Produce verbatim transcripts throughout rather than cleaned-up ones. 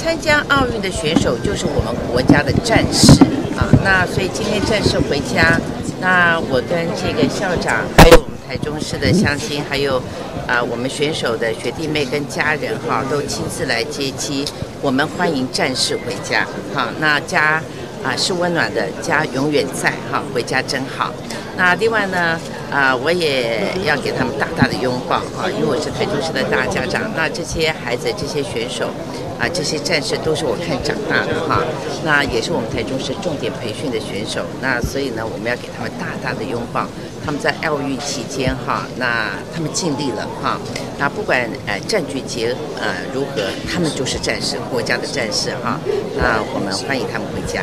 参加奥运的选手就是我们国家的战士啊。那所以今天战士回家，那我跟这个校长，还有我们台中市的乡亲，还有啊我们选手的学弟妹跟家人哈，都亲自来接机。我们欢迎战士回家，好，那家啊是温暖的，家永远在哈，回家真好。那另外呢？啊、呃，我也要给他们大大的拥抱哈，因为我是台中市的大家长。那这些孩子、这些选手啊、呃，这些战士都是我看长大的哈。那也是我们台中市重点培训的选手。那所以呢，我们要给他们大大的拥抱。他们在奥运期间哈，那他们尽力了哈。那不管呃战局结呃如何，他们就是战士，国家的战士哈。那我们欢迎他们回家。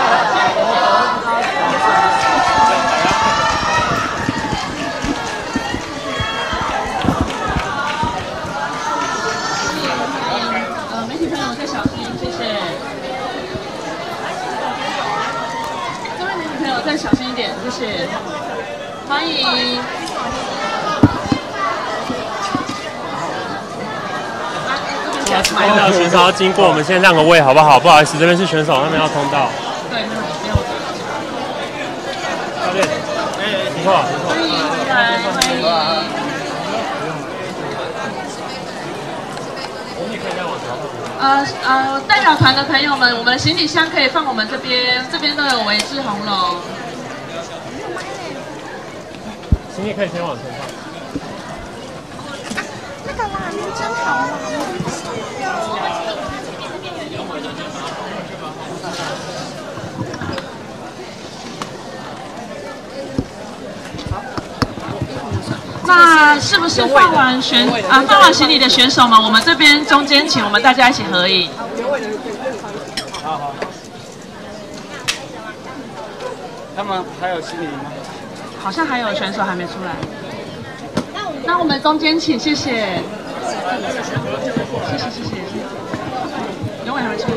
再小心一点，谢谢。欢迎。 看到选手要经过，我们先让个位好不好？不好意思，这边是选手，那边要通道。 对，没有没有。 教练，哎，不错，不错。 欢迎来，欢迎。 你可以再往前。 呃呃，代表团的朋友们，我们的行李箱可以放我们这边，这边都有围志红龙。 行李可以先往前放。 那个拉面真好啊！ 那是不是放完选啊放完行李的选手们，我们这边中间请我们大家一起合影。 好好。他们还有行李吗？ 好像还有选手还没出来。那我们中间请，谢谢。谢谢谢谢。永伟还没出来。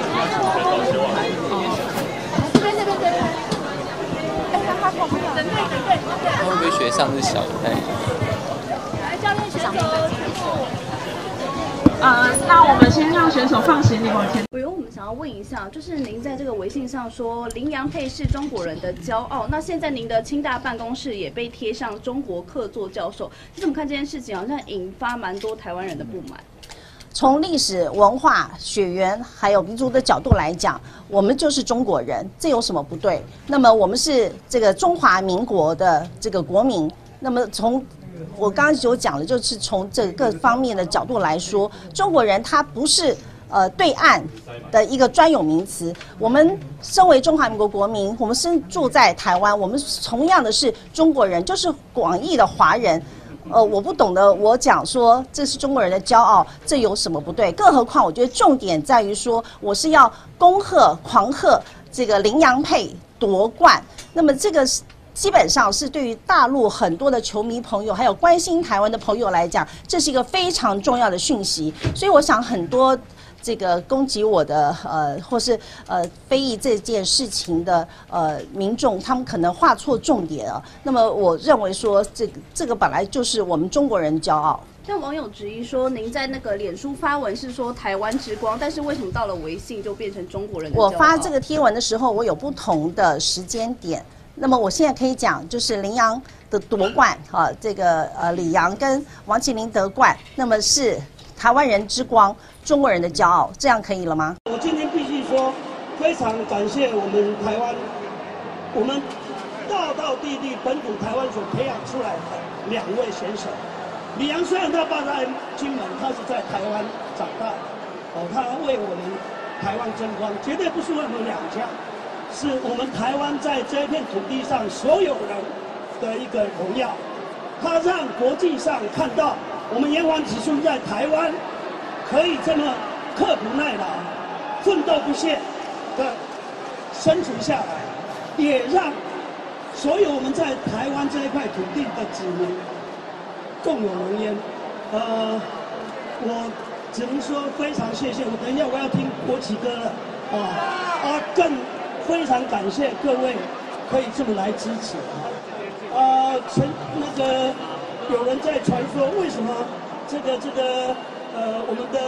哦。 这边这边这边。哎，他他旁边。等对等对。 他会不会学上次小的？ 来，教练选手全部。 呃，那我们先让选手放行李往前。 委员，我们想要问一下，就是您在这个微信上说林洋配是中国人的骄傲，那现在您的清大办公室也被贴上中国客座教授，你怎么看这件事情？好像引发蛮多台湾人的不满。 从历史文化、血缘还有民族的角度来讲，我们就是中国人，这有什么不对？那么我们是这个中华民国的这个国民，那么从我刚刚所讲的，就是从这各方面的角度来说，中国人他不是呃对岸的一个专有名词。我们身为中华民国国民，我们身住在台湾，我们同样的是中国人，就是广义的华人。呃，我不懂得，我讲说这是中国人的骄傲，这有什么不对？更何况，我觉得重点在于说，我是要恭贺、狂贺这个林洋配夺冠。那么这个基本上是对于大陆很多的球迷朋友，还有关心台湾的朋友来讲，这是一个非常重要的讯息。所以我想很多这个攻击我的呃，或是呃非议这件事情的呃民众，他们可能画错重点了。那么我认为说，这个这个本来就是我们中国人骄傲。 像网友质疑说，您在那个脸书发文是说台湾之光，但是为什么到了微信就变成中国人的骄傲？ 我发这个贴文的时候，我有不同的时间点。那么我现在可以讲，就是林洋的夺冠啊，这个呃李洋跟王麒麟得冠，那么是台湾人之光，中国人的骄傲，这样可以了吗？ 我今天必须说，非常感谢我们台湾，我们道道地地本土台湾所培养出来的两位选手。李洋虽然他爸在金门，他是在台湾长大，哦，他为我们台湾争光，绝对不是为我们两家。是我们台湾在这片土地上所有人的一个荣耀，它让国际上看到我们炎黄子孙在台湾可以这么刻苦耐劳、奋斗不懈的生存下来，也让所有我们在台湾这一块土地的子民共有荣焉。呃，我只能说非常谢谢。我等一下我要听国旗歌了啊啊更。非常感谢各位可以这么来支持啊！前那个有人在传说，为什么这个这个呃我们的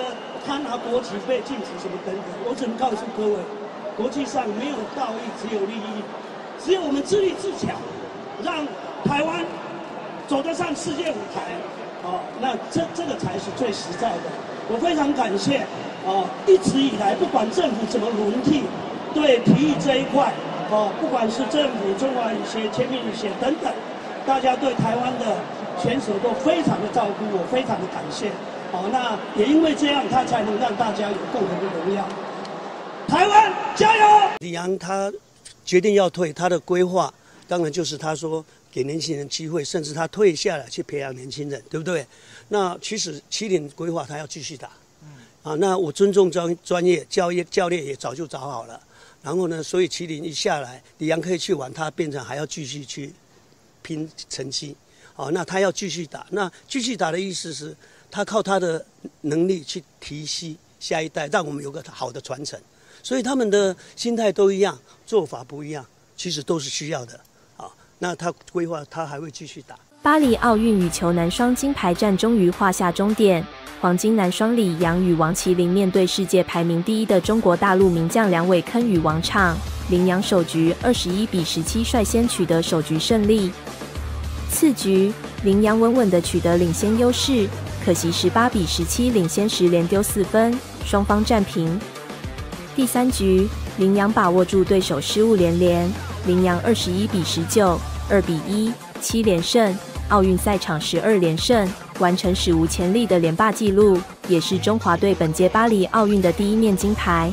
他拿国旗被禁止什么等等，我只能告诉各位，国际上没有道义，只有利益，只有我们自立自强，让台湾走得上世界舞台，哦，那这这个才是最实在的。我非常感谢，哦，一直以来不管政府怎么轮替，对体育这一块，哦，不管是政府、中华羽协、全民羽协等等，大家对台湾的选手都非常的照顾，我非常的感谢。哦，那也因为这样，他才能让大家有共同的荣耀。台湾加油！ 李洋他决定要退，他的规划当然就是他说给年轻人机会，甚至他退下来去培养年轻人，对不对？那其实麒麟规划他要继续打，啊，那我尊重专专业教业教练也早就找好了，然后呢，所以麒麟一下来，李洋可以去玩，他变成还要继续去拼成绩，啊，那他要继续打，那继续打的意思是，他靠他的能力去提携下一代，让我们有个好的传承，所以他们的心态都一样，做法不一样，其实都是需要的，啊，那他规划他还会继续打。 巴黎奥运羽球男双金牌战终于画下终点，黄金男双李洋与王麒麟面对世界排名第一的中国大陆名将梁伟铿与王昶，麟洋首局二十一比十七率先取得首局胜利。次局，麟洋稳稳地取得领先优势，可惜十八比十七领先时连丢四分，双方战平。第三局，麟洋把握住对手失误连连，麟洋二十一比十九、二比一、七连胜。奥运赛场十二连胜，完成史无前例的连霸纪录，也是中华队本届巴黎奥运的第一面金牌。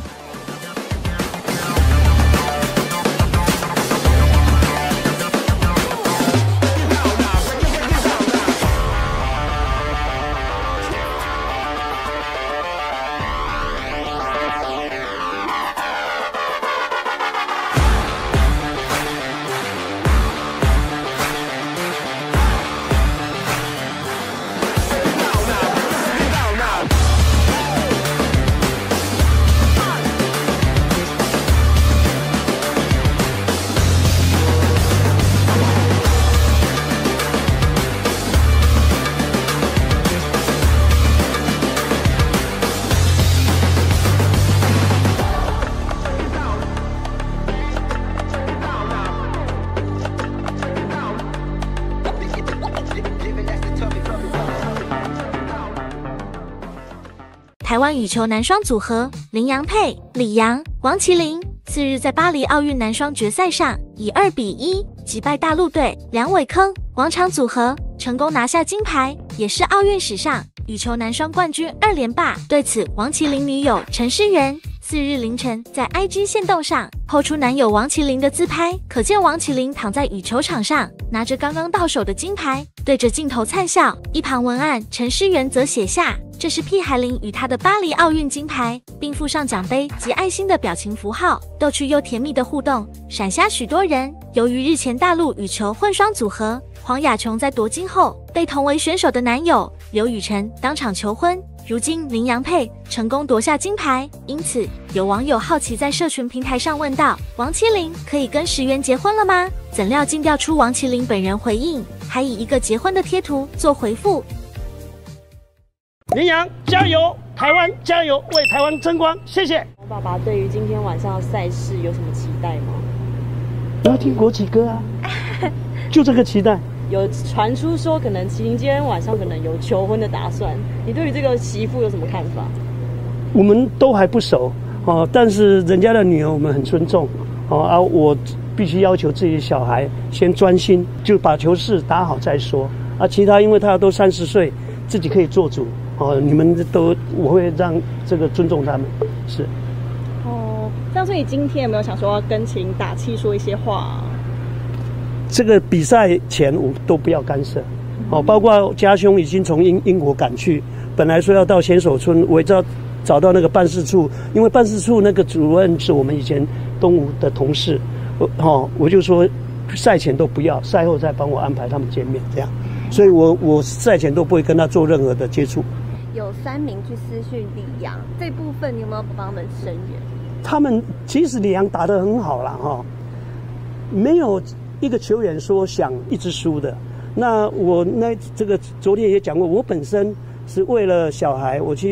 台湾羽球男双组合麟洋配李洋、王麒麟次日在巴黎奥运男双决赛上以二比一击败大陆队梁伟铿、王昶组合，成功拿下金牌，也是奥运史上羽球男双冠军二连霸。对此，王麒麟女友陈诗媛次日凌晨在 I G 限动上抛出男友王麒麟的自拍，可见王麒麟躺在羽球场上，拿着刚刚到手的金牌，对着镜头灿笑。一旁文案陈诗媛则写下：“这是屁孩麟与他的巴黎奥运金牌”，并附上奖杯及爱心的表情符号，逗趣又甜蜜的互动，闪瞎许多人。由于日前大陆羽球混双组合黄雅琼在夺金后，被同为选手的男友刘雨辰当场求婚。如今麟洋配成功夺下金牌，因此有网友好奇在社群平台上问道：“王麒麟可以跟石原结婚了吗？”怎料竟调出王麒麟本人回应，还以一个结婚的贴图做回复。 麟洋加油，台湾加油，为台湾争光，谢谢。 爸爸对于今天晚上的赛事有什么期待吗？ 我要听国旗歌啊，就这个期待。 有传出说，可能麒麟今天晚上可能有求婚的打算，你对于这个媳妇有什么看法？ 我们都还不熟哦，但是人家的女儿我们很尊重哦啊，我必须要求自己的小孩先专心，就把球事打好再说啊。其他因为他都三十岁，自己可以做主哦。你们都我会让这个尊重他们，是。 哦，这样所以今天有没有想说要跟麒麟打气，说一些话啊？ 这个比赛前我都不要干涉，哦，包括家兄已经从英英国赶去，本来说要到选手村，我也知道找到那个办事处，因为办事处那个主任是我们以前东吴的同事，我哦我就说赛前都不要，赛后再帮我安排他们见面，这样，所以我我赛前都不会跟他做任何的接触。 有三名去私讯李洋，这部分你有没有帮他们声援？ 他们其实李洋打得很好啦，哈、哦，没有一个球员说想一直输的。那我那这个昨天也讲过，我本身是为了小孩，我去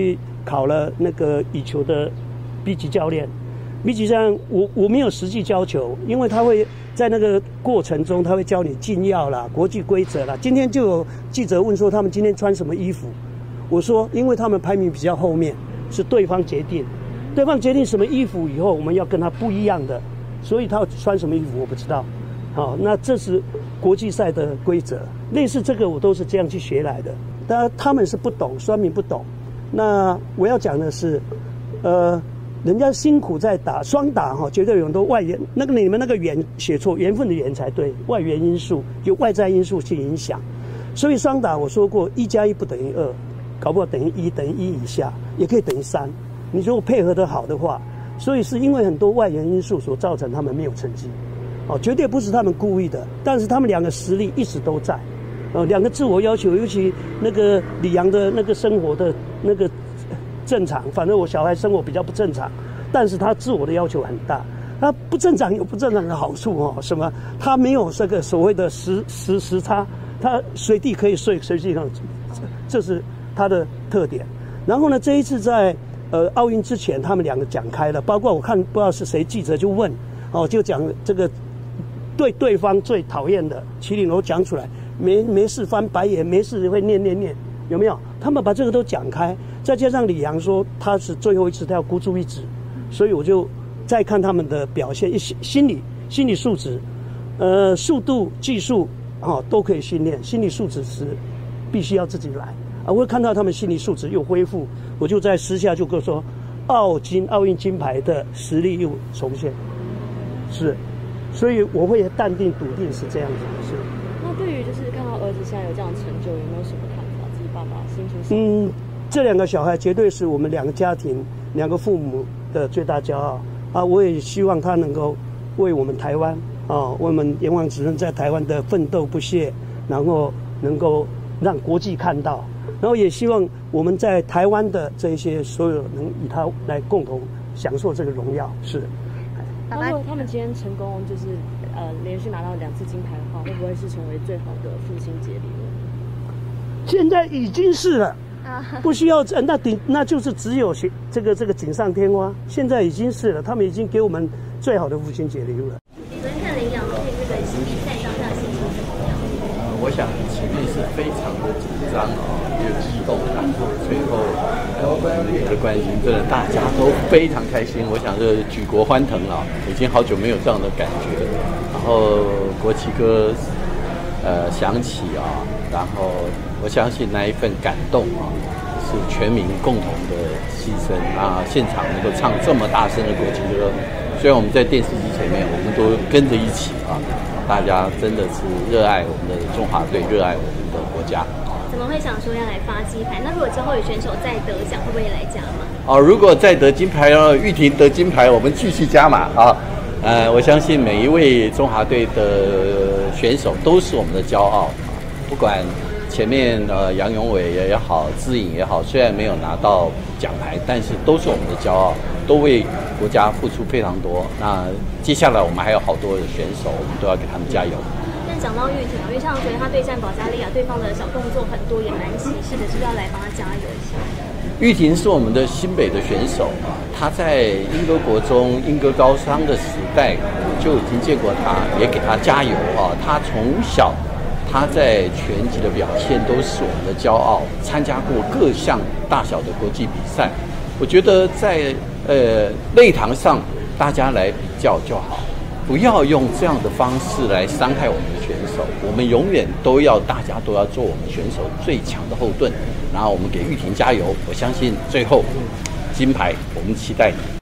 考了那个羽球的 B 级教练。B 级教练，我我没有实际教球，因为他会在那个过程中，他会教你禁药啦、国际规则啦。今天就有记者问说，他们今天穿什么衣服？我说，因为他们排名比较后面，是对方决定，对方决定什么衣服以后，我们要跟他不一样的，所以他穿什么衣服我不知道。好，那这是国际赛的规则，类似这个我都是这样去学来的。当然他们是不懂，酸民不懂。那我要讲的是，呃，人家辛苦在打双打哈，绝对有很多外援，那个你们那个缘写错，缘分的缘才对，外援因素有外在因素去影响。所以双打我说过，一加一不等于二，搞不好等于一，等于一以下，也可以等于三。你如果配合得好的话，所以是因为很多外援因素所造成他们没有成绩。哦，绝对不是他们故意的，但是他们两个实力一直都在，呃，两个自我要求，尤其那个李阳的那个生活的那个正常，反正我小孩生活比较不正常，但是他自我的要求很大，他不正常有不正常的好处哦，什么？他没有这个所谓的时时时差，他随地可以睡，随地可以，这是他的特点。然后呢，这一次在呃奥运之前，他们两个讲开了，包括我看不知道是谁记者就问，哦，就讲这个。对对方最讨厌的麒麟都讲出来，没没事翻白眼，没事会念念念，有没有？他们把这个都讲开，再加上李阳说他是最后一次，他要孤注一掷，所以我就再看他们的表现，心心理心理素质，呃，速度、技术啊、哦、都可以训练，心理素质是必须要自己来啊。我会看到他们心理素质又恢复，我就在私下就跟我说，奥金奥运金牌的实力又重现，是。所以我会淡定笃定是这样子的事。 那对于就是看到儿子现在有这样的成就，有没有什么看法？自己爸爸心情是？ 嗯，这两个小孩绝对是我们两个家庭、两个父母的最大骄傲啊！我也希望他能够为我们台湾啊，为我们炎黄子孙在台湾的奋斗不懈，然后能够让国际看到，然后也希望我们在台湾的这些所有能与他来共同享受这个荣耀。是。 如果他们今天成功，就是呃连续拿到两次金牌的话，会不会是成为最好的父亲节礼物？ 现在已经是了，不需要那顶，那就是只有这个这个锦上添花。现在已经是了，他们已经给我们最好的父亲节礼物了。 昨天看领奖对这个比赛当下心情怎么样？ 呃，我想前面是非常的紧张啊，也激动，然后最后。我们的关心，真的大家都非常开心。我想这举国欢腾啊，已经好久没有这样的感觉。然后国旗歌呃响起啊，然后我相信那一份感动啊，是全民共同的牺牲啊。现场能够唱这么大声的国旗歌，虽然我们在电视机前面，我们都跟着一起啊，大家真的是热爱我们的中华队，热爱我们的国家。 怎么会想说要来发鸡排？那如果之后有选手再得奖，会不会也来加码？ 哦，如果再得金牌哦，玉婷得金牌，我们继续加码啊！呃，我相信每一位中华队的选手都是我们的骄傲，不管前面呃杨永伟也好，资颖也好，虽然没有拿到奖牌，但是都是我们的骄傲，都为国家付出非常多。那接下来我们还有好多的选手，我们都要给他们加油。 讲到玉婷啊，因为像觉得他对战保加利亚，对方的小动作很多，也蛮气势的，是不是要来帮他加油一下？ 玉婷是我们的新北的选手啊，他在英歌国中、英歌高商的时代就已经见过他，也给他加油啊。他从小他在拳击的表现都是我们的骄傲，参加过各项大小的国际比赛。我觉得在呃擂台上大家来比较就好。不要用这样的方式来伤害我们的选手，我们永远都要，大家都要做我们选手最强的后盾，然后我们给玉婷加油，我相信最后金牌我们期待你。